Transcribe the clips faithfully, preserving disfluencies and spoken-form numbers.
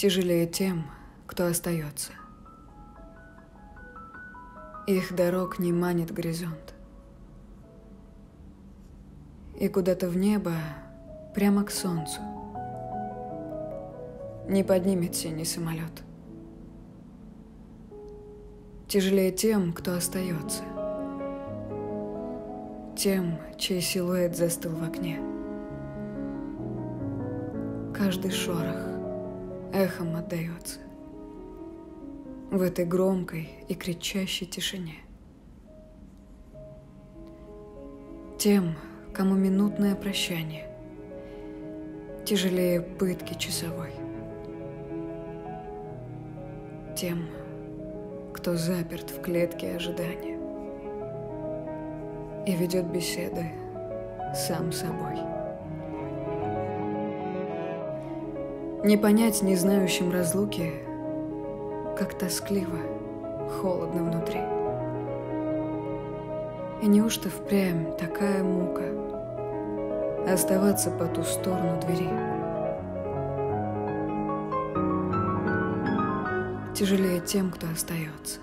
Тяжелее тем, кто остается. Их дорог не манит горизонт. И куда-то в небо, прямо к солнцу, не поднимет синий самолет. Тяжелее тем, кто остается. Тем, чей силуэт застыл в окне. Каждый шорох эхом отдается в этой громкой и кричащей тишине. Тем, кому минутное прощание тяжелее пытки часовой. Тем, кто заперт в клетке ожидания и ведет беседы сам с собой. Не понять не знающим разлуки, как тоскливо, холодно внутри. И неужто впрямь такая мука оставаться по ту сторону двери? Тяжелее тем, кто остается.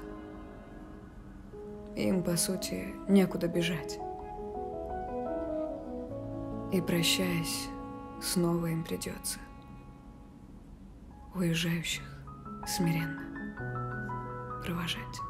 Им, по сути, некуда бежать. И, прощаясь, снова им придется уезжающих смиренно провожать.